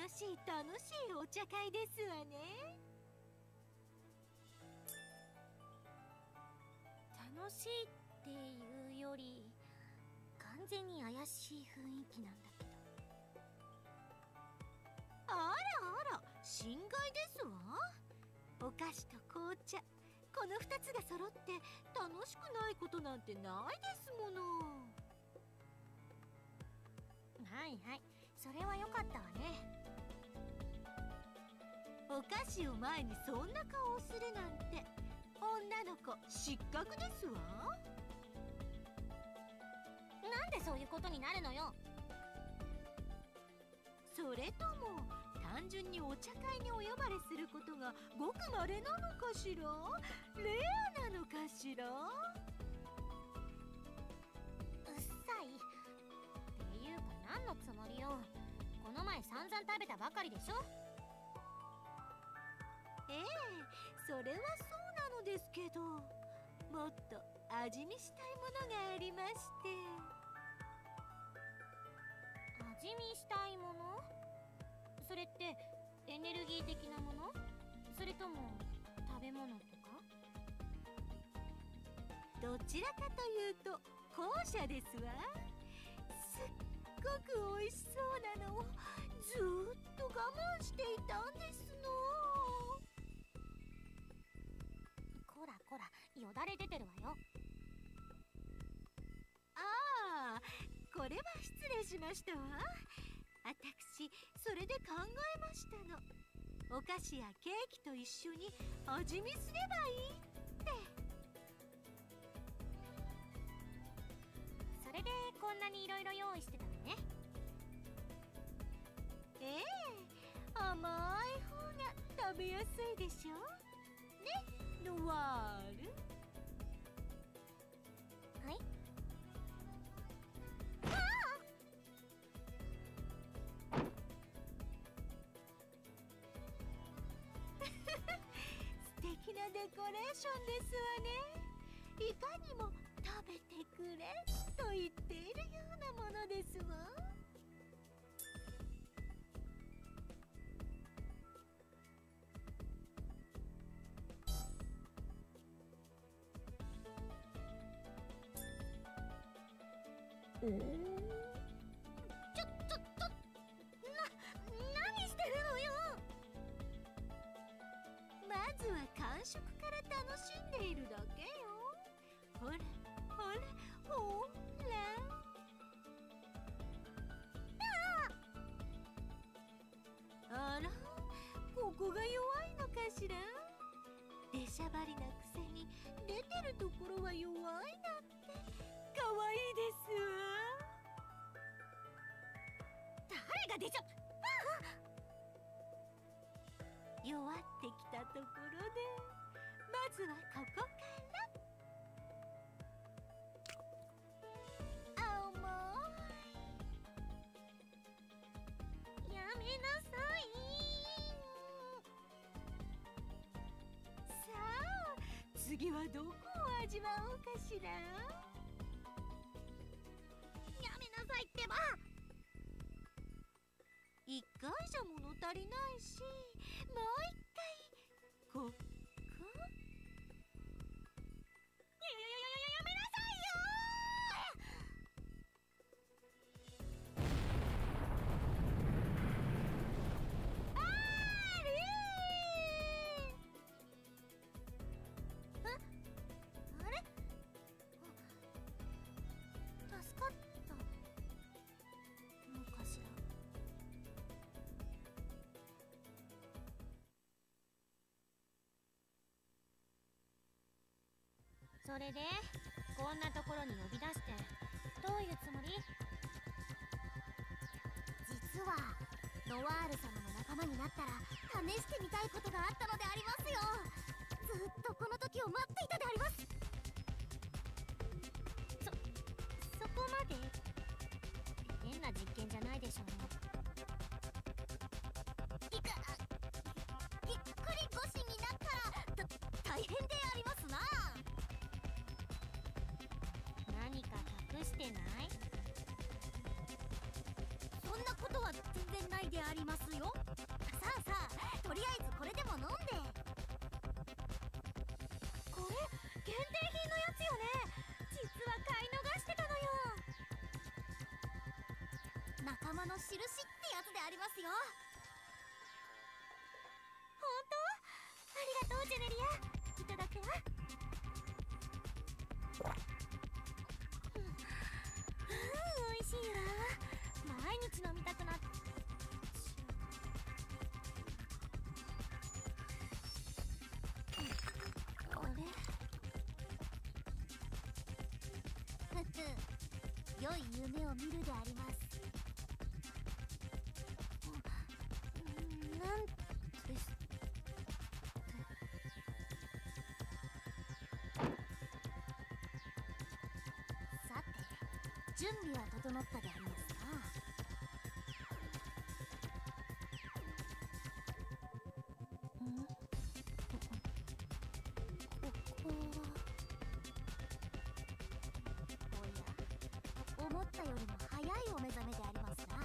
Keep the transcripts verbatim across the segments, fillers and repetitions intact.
しい楽しいお茶会ですわね。 楽しいっていうより完全に怪しい雰囲気なんだけど。 あらあら、心外ですわ。お菓子と紅茶、このふたつが揃って楽しくないことなんてないですもの。 はいはい、それは良かったわね。 お菓子を前にそんな顔をするなんて、女の子失格ですわ。 なんでそういうことになるのよ。 それとも単純にお茶会にお呼ばれすることがごく稀なのかしら、レアなのかしら。 うっさいっていうか何のつもりよ。この前散々食べたばかりでしょ。 ええ、それはそうなのですけど、もっと味見したいものがありまして。 味見したいもの？それってエネルギー的なもの？それとも食べ物とか？ どちらかというと後者ですわ。すっごく美味しそうなのをずーっと我慢していたんですの。 こらこら、よだれ出てるわよ。 ああ、これは失礼しましたわ。私それで考えましたの。お菓子やケーキと一緒に味見すればいいって。 それでこんなにいろいろ用意してたのね。 ええ、甘い方が食べやすいでしょね、ノワール。 はい。 素敵なデコレーションですわね。いかにも食べてくれと言っているようなものですわ。 おお、ちょちょちょ、な、何してるのよ。 まずは感触から楽しんでいるだけよ。ほらほらほら。あら、ここが弱いのかしら。出しゃばりなくせに出てるところは弱いなんてかわいいですわ。 誰が出ちゃっ弱ってきたところで、まずはここから。あ、もう。やめなさい。 さあ、次はどこを味わおうかしら。 やめなさいってば。 一回じゃ物足りないし、もう一回ここ。 ややややややめなさいよ。 あーりー。 あ、あれ？あ、助かったのかしら。それでこんなところに呼び出してどういうつもり？実はノワール様の仲間になったら試してみたいことがあったのでありますよ。ずっとこの時を待っていたであります。そ、そこまで変な実験じゃないでしょうね。いか、ぎっくり腰になったらた大変でありますな。何か隠してない？そんなことは全然ないでありますよ。さあさあ、とりあえずこれでも飲んで。 これ限定品のやつよね。実は買い逃してたのよ。 仲間の印ってやつでありますよ。 本当？ありがとうジェネリア。いただくわ。うん、うん、美味しいわ。毎日飲みたくなっあれ？ ふふ、良い夢を見るであります。 なんですさて、準備は整ったでありますな。 ん？ここは。 おや、思ったよりも早いお目覚めでありますな。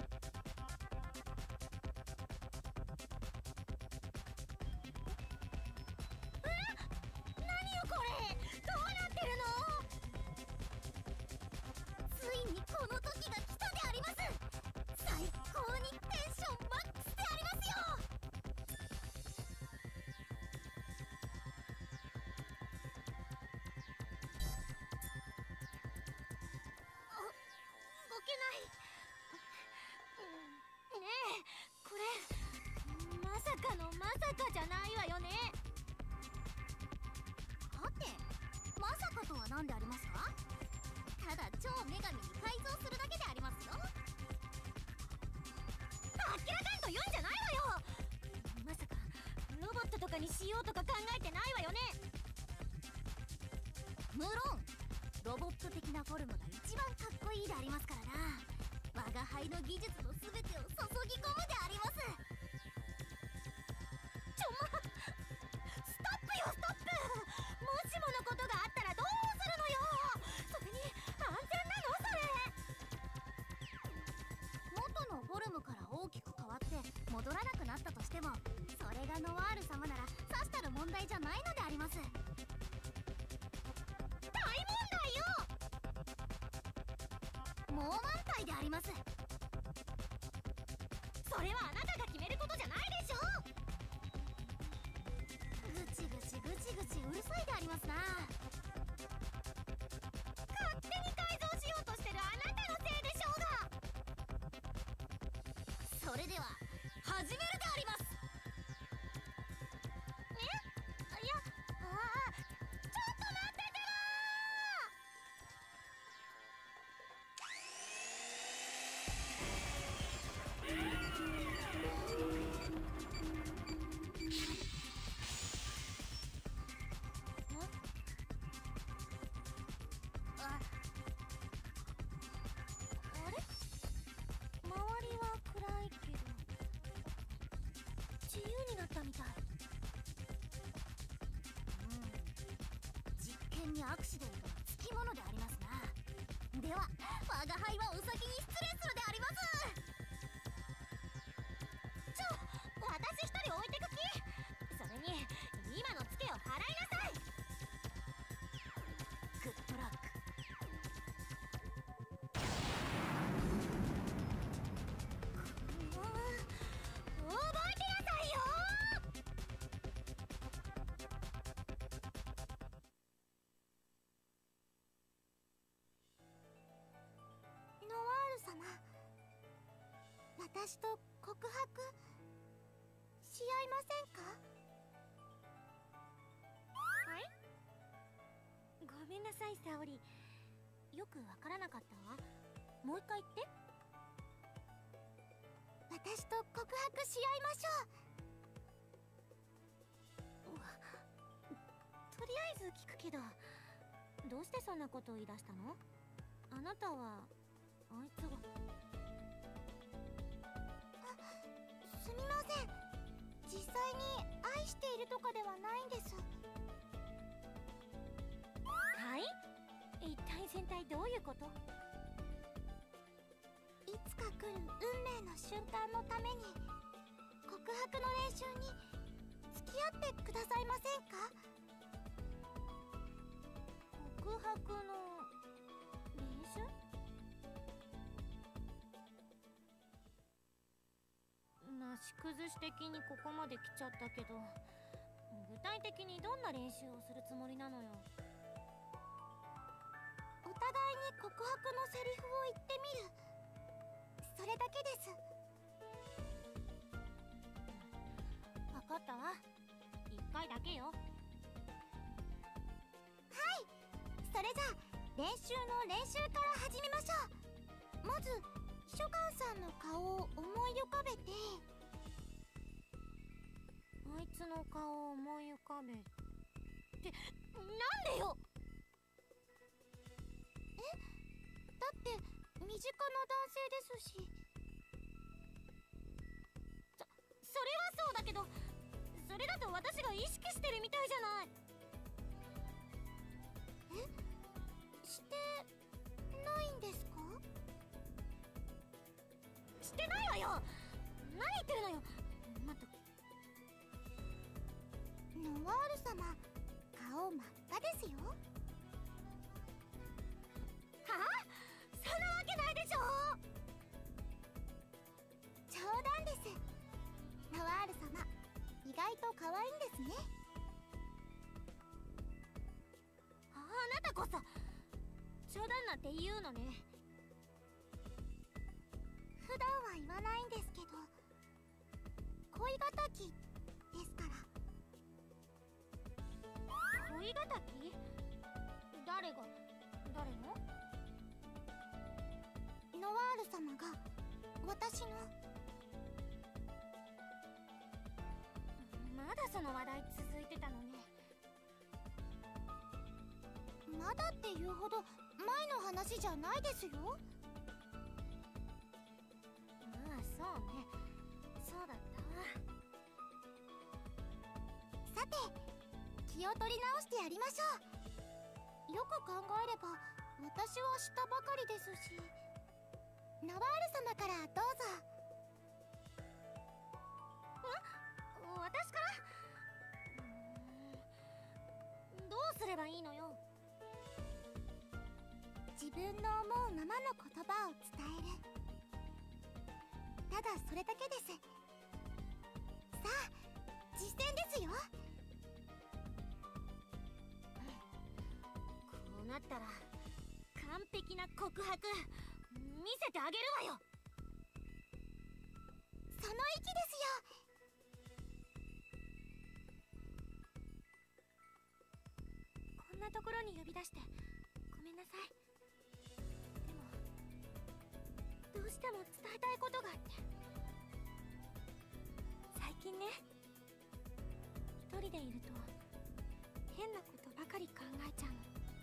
何よこれ、どうなってるの？ ついにこの時が来たであります。最高にテンションマックスでありますよ。あ、動けない。 ねえ、これまさかのまさかじゃないわよね。 はて、まさかとは何でありますか？ただ超女神に改造するだけでありますよ。 あっけらかんと言うんじゃないわよ。まさかロボットとかにしようとか考えてないわよね。 無論ロボット的なフォルムが一番かっこいいでありますからな。我が輩の技術の全てを注ぎ込むであります。 ちょま、ストップよストップ。もしものことがあったらどうするのよ。それに安全なのそれ？ 元のフォルムから大きく変わって戻らなくなったとしても、それがノワール様ならさしたる問題じゃないのであります。 大問題よ。 もう満体であります。 それはあなたが決めることじゃないでしょ。 ぐちぐちぐちぐちうるさいでありますな。 勝手に改造しようとしてるあなたのせいでしょうが。 それでは始めるであります。 え？いや、ああ、ちょっと待っててあ、 あれ？周りは暗いけど自由になったみたい。 うん、実験にアクシデントはつきものでありますな。では我が輩はお先に失礼するであります。 ちょ、私一人置いてく気？それに今のツケを払いなさい。 グッドラック。 もう覚えてなさいよ。ノワール様、私と告白し合いませんか？はい？ごめんなさい沙織、よくわからなかったわ。もう一回言って。私と告白し合いましょう。とりあえず聞くけど、どうしてそんなことを言い出したの？あなたはあいつが。あ、すみません、実際に愛しているとかではないんです。はい？一体全体どういうこと？いつか来る運命めの瞬間のために告白の練習に付き合ってくださいませんか？ 告白の練習？なし崩し的にここまで来ちゃったけど、具体的にどんな練習をするつもりなのよ。 お互いに告白のセリフを言ってみる、それだけです。 分かったわ。一回だけよ。はい、 それじゃあ練習の練習から始めましょう。まずショガンさんの顔を思い浮かべて。 あいつの顔を思い浮かべってなんでよ。 え、だって身近な男性ですし。 そ、それはそうだけど、それだと私が意識してるみたいじゃない。 え、してないんですか？ してないわよ。何言ってるのよ。まったく。 ノワール様、顔真っ赤ですよ。はあ？そんなわけないでしょ。 冗談です。ノワール様、意外と可愛いんですね。 あなたこそ冗談なんて言うのね。 普段は言わないんですけど、恋敵ですから。 恋敵？誰が誰の？ ノワール様が私の。 まだその話題続いてたのね。 まだっていうほど前の話じゃないですよ。 まあそうね、そうだったわ。 さて、気を取り直してやりましょう。よく考えれば私は知ったばかりですし。ナワール様からどうぞ。 ん？私から？うーん、どうすればいいのよ。 自分の思うままの言葉を伝える。ただそれだけです。さあ、実践ですよ。 こうなったら完璧な告白見せてあげるわよ。 その意気ですよ。 こんなところに呼び出してごめんなさい。でもどうしても伝えたいことがあって。最近ね、一人でいると変なことばかり考えちゃうの。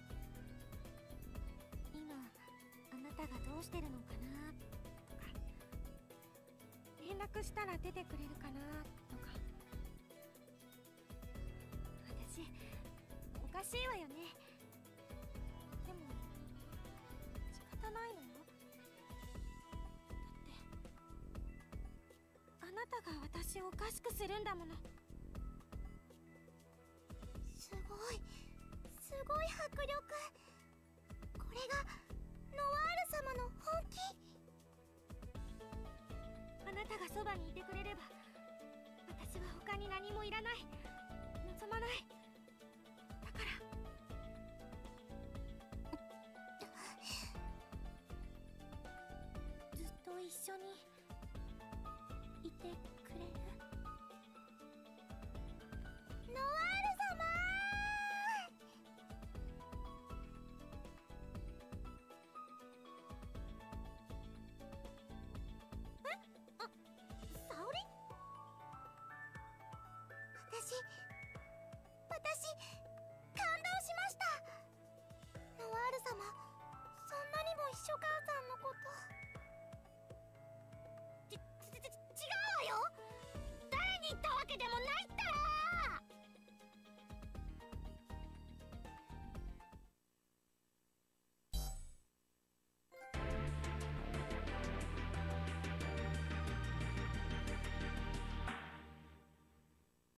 今あなたがどうしてるのかなとか、連絡したら出てくれるかなとか。私おかしいわよね。でも仕方ないのよ。だってあなたが私をおかしくするんだもの。 すごいすごい迫力。これがノワール様の本気。 あなたがそばにいてくれれば私は他に何もいらない、望まない。だからずっと一緒にいてくれる？ ノワ